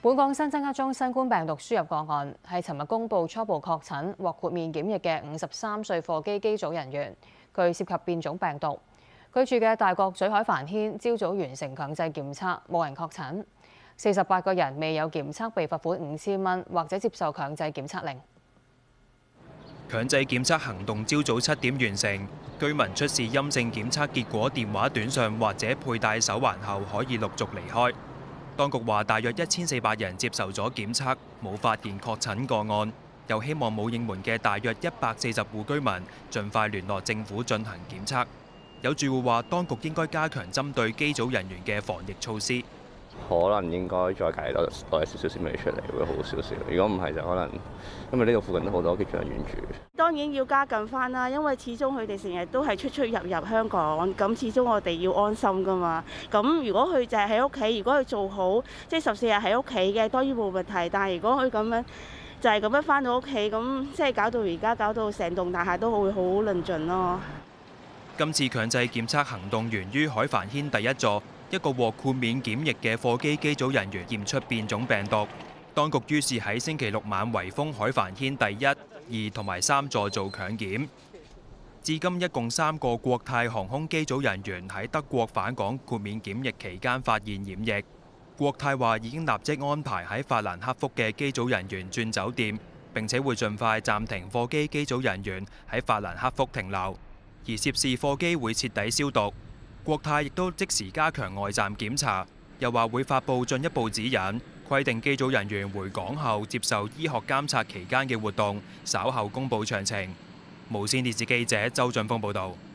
本港新增一宗新冠病毒輸入個案，係尋日公布初步確診獲豁免檢疫嘅53歲貨機機組人員，佢涉及變種病毒。佢住嘅大角咀海帆軒朝早完成強制檢測，冇人確診。48個人未有檢測被罰款5000蚊，或者接受強制檢測令。 強制檢測行動朝早7點完成，居民出示陰性檢測結果電話短信或者佩戴手環後，可以陸續離開。當局話，大約1400人接受咗檢測，冇發現確診個案，又希望冇應門嘅大約140戶居民盡快聯絡政府進行檢測。有住戶話，當局應該加強針對機組人員嘅防疫措施。 可能應該再計多少少先未出嚟，會好少少。如果唔係就可能，因為呢度附近都好多機組人員住。 當然要加緊翻啦，因為始終佢哋成日都係出入香港，咁始終我哋要安心噶嘛。咁如果佢就係喺屋企，如果佢做好即係14日喺屋企嘅，當然冇問題。但係如果佢咁樣就係咁樣翻到屋企，咁即係搞到而家搞到成棟大廈都會好論盡咯。 今次強制檢測行動源於海帆軒第一座，一個獲豁免檢疫嘅貨機機組人員驗出變種病毒，當局於是喺星期六晚圍封海帆軒第1、2同埋3座做強檢。至今一共3個國泰航空機組人員喺德國返港豁免檢疫期間發現染疫。國泰話已經立即安排喺法蘭克福嘅機組人員轉酒店，並且會盡快暫停貨機機組人員喺法蘭克福停留，而涉事貨機會徹底消毒。國泰亦都即時加強外站檢查，又話會發布進一步指引，規定機組人員回港後接受醫學監察期間嘅活動，稍後公佈詳情。無線電視記者周俊峰報導。